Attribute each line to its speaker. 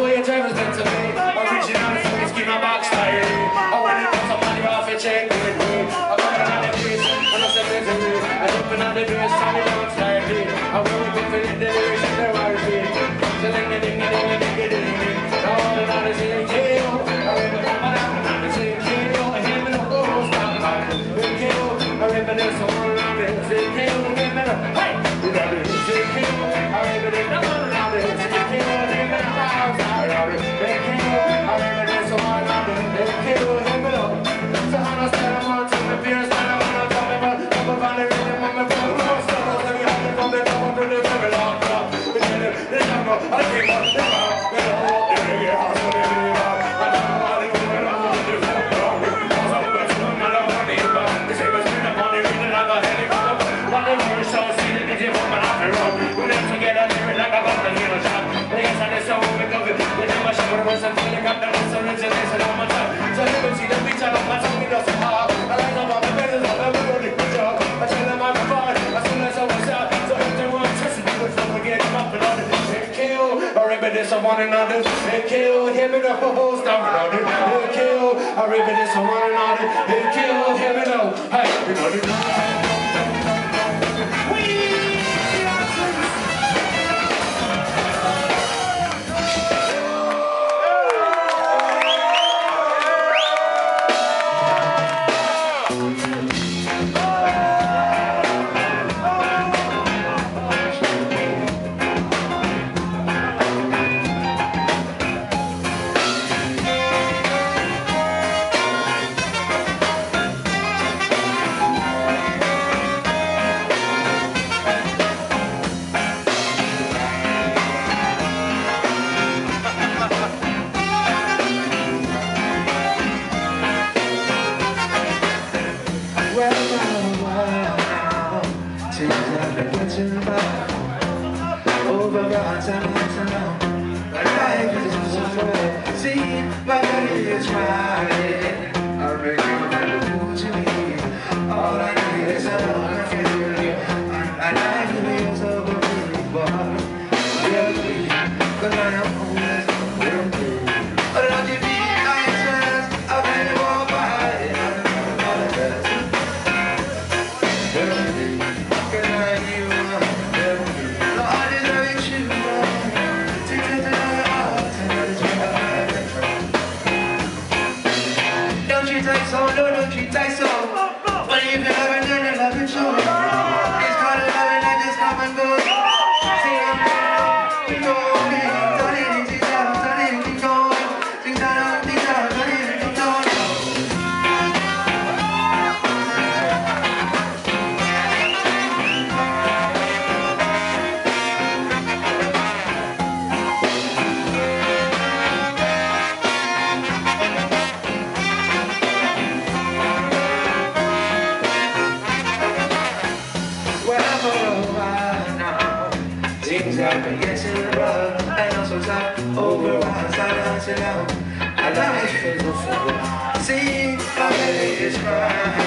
Speaker 1: way your driver's meant to be. Original from Skinnerbox style. I want to put some money off your check with me. I got it on the face, and I said misery. I jump in on the dress, and it don't style me. I will be feeling the lyrics in the wild beat. So ding ding ding ding ding ding ding ding. Now all the night is in KO. I remember my name is in KO. I hear me no go stop now. In KO. I remember there's someone around me. Say KO, give me the hey. You got it. Say KO. I remember there's no one around me. Say KO, give me the house. I remember there's someone around me. Say KO, give me the. So I'm not standing on to my peers. I'm not talking about. I'm about to read them on my phone. I'm still not living on the phone. They're going to the very long club. I came up the bar, and I walked in the house when they leave out. I don't know why they go in the home, they fuck it up. Cause I'm going to them, I don't want to leave out. They say, but spend the money, reading like a helicopter. One of them so see the DJ from my after road. We live together, living like a button in a shop. They guess I just so we go with they never show what it was until they got the rest of it, and they said, oh my God. So you can see the beach, I don't want to me, that's so hard. I like them all the better, I'm never going to good job. I tell them I'm a fine, as soon as I was out. So if they want to test it, we'll someone get them up and on it. I remember this, I want another. LKO, hear me the whole stop another. LKO, I remember this, I want another. LKO, hear me now. Hey, you know the. Over the hearts and hearts around. My life is so full. See, my body is crying. I recognize the fool to me. All I need is a love and feeling. I like the ways of a really bar. Really, cause I am homeless. But don't you be anxious? I've been to walk by. I'm apologize. Really, cause I knew. So no, don't you take so. But if you haven't done it, love it show. It's called a love and I just come and go. See, I'm going, things have been getting rough, and I'm so tired over once I dance it out. I like it for the fool. See, my belly is crying.